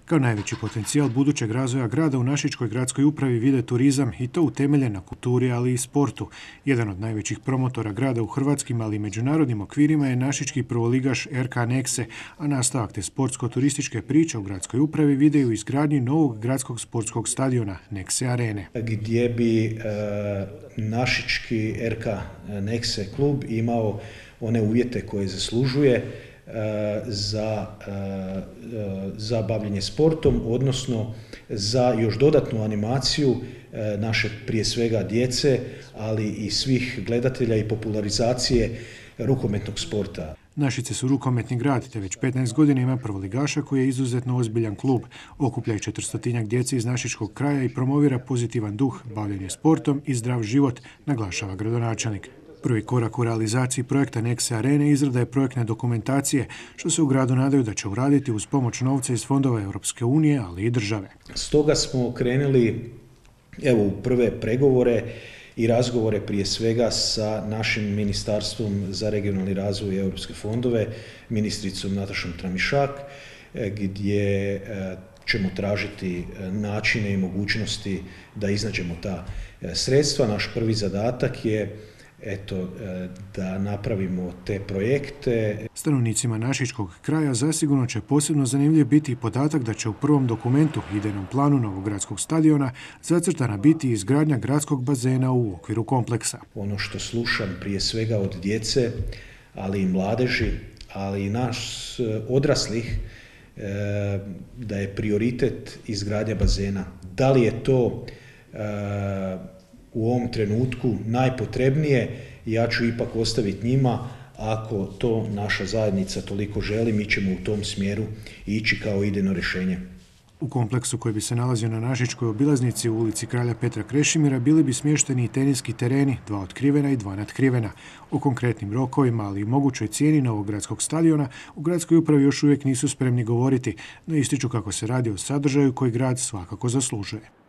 Kao najveći potencijal budućeg razvoja grada u Našičkoj gradskoj upravi vide turizam i to utemeljen na kulturi, ali i sportu. Jedan od najvećih promotora grada u hrvatskim, ali i međunarodnim okvirima je našički prvoligaš RK Nexe, a nastavak te sportsko-turističke priče u gradskoj upravi vide u izgradnji novog gradskog sportskog stadiona Nexe Arene. Gdje bi našički RK Nexe klub imao one uvjete koje zaslužuje za bavljenje sportom, odnosno za još dodatnu animaciju naše prije svega djece, ali i svih gledatelja i popularizacije rukometnog sporta. Našice su rukometni grad, te već 15 godina ima prvoligaša koji je izuzetno ozbiljan klub. Okuplja i 400-tinjak djece iz našičkog kraja i promovira pozitivan duh, bavljenje sportom i zdrav život, naglašava gradonačelnik. Prvi korak u realizaciji projekta Nexe Arene izrada je projektne dokumentacije, što se u gradu nadaju da će uraditi uz pomoć novca iz fondova Europske unije, ali i države. Stoga smo krenuli u prve pregovore i razgovore prije svega sa našim Ministarstvom za regionalni razvoj i europske fondove, ministricom Natašom Tramišak, gdje ćemo tražiti načine i mogućnosti da iznađemo ta sredstva. Naš prvi zadatak je da napravimo te projekte. Stanovnicima našičkog kraja zasigurno će posebno zanimljiv biti i podatak da će u prvom dokumentu, idejnom planu novog gradskog stadiona, zacrtana biti izgradnja gradskog bazena u okviru kompleksa. Ono što slušam prije svega od djece, ali i mladeži, ali i nas odraslih, da je prioritet izgradnja bazena. Da li je to u ovom trenutku najpotrebnije, ja ću ipak ostaviti njima. Ako to naša zajednica toliko želi, mi ćemo u tom smjeru ići kao idejno rješenje. U kompleksu koji bi se nalazio na Našičkoj obilaznici u ulici Kralja Petra Krešimira bili bi smješteni i teniski tereni, 2 otkrivena i 2 natkrivena. O konkretnim rokovima, ali i mogućoj cijeni novog gradskog stadiona u gradskoj upravi još uvijek nisu spremni govoriti, no ističu kako se radi o sadržaju koji grad svakako zaslužuje.